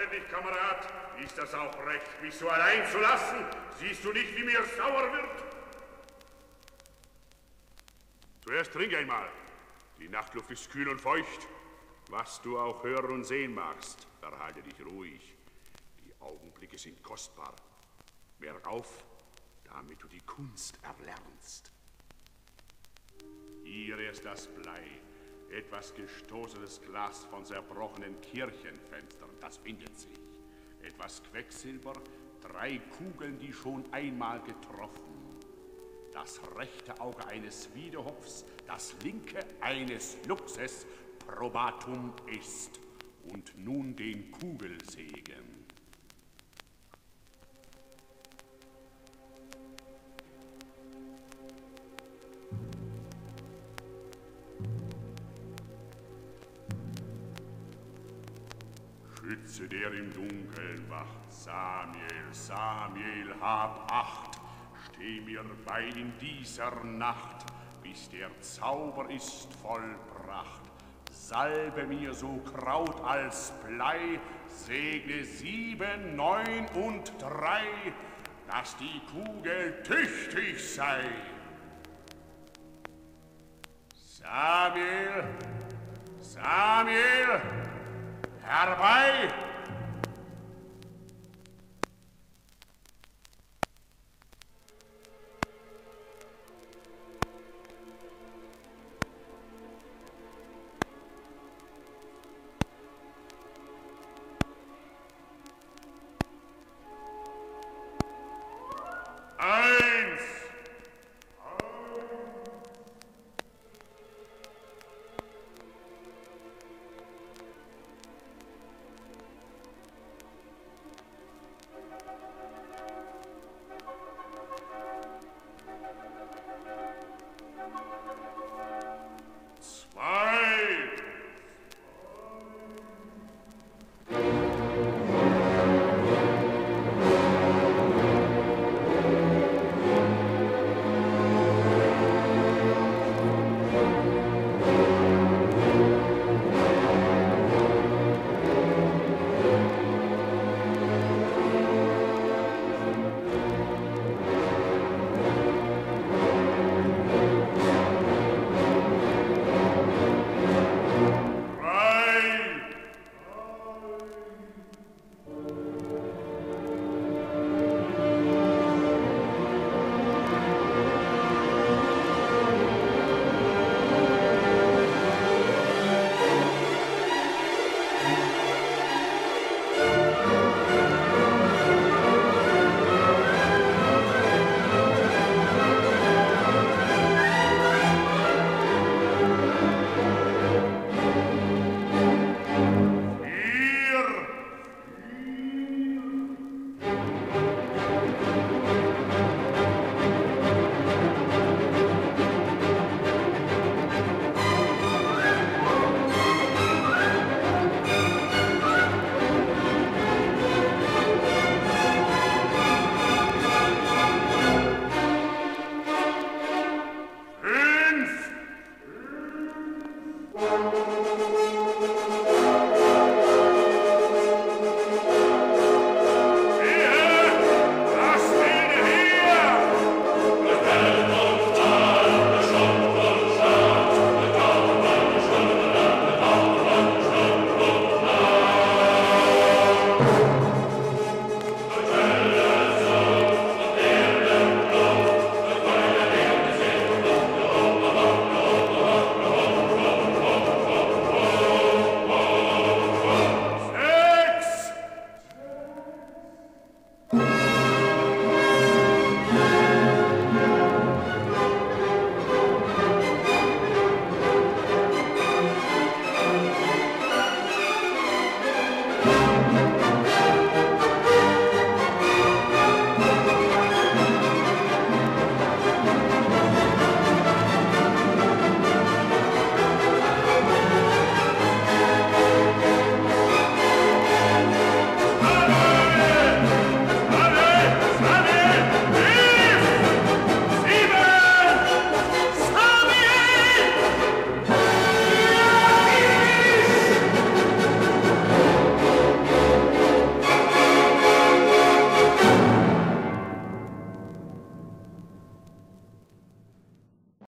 dich, Kamerad. Ist das auch recht, mich so allein zu lassen? Siehst du nicht, wie mir sauer wird? Zuerst trink einmal. Die Nachtluft ist kühl und feucht. Was du auch hören und sehen magst, verhalte dich ruhig. Die Augenblicke sind kostbar. Merk auf, damit du die Kunst erlernst. Hier ist das Blei. Etwas gestoßenes Glas von zerbrochenen Kirchenfenstern, das findet sich. Etwas Quecksilber, 3 Kugeln, die schon einmal getroffen. Das rechte Auge eines Wiedehopfs, das linke eines Luchses, probatum ist. Und nun den Kugelsegen. Schütze, der im Dunkeln wacht, Samiel, Samiel, hab Acht, steh mir bei in dieser Nacht, bis der Zauber ist vollbracht. Salbe mir so Kraut als Blei, segne 7, 9 und 3, dass die Kugel tüchtig sei. Samiel, Samiel, herbei!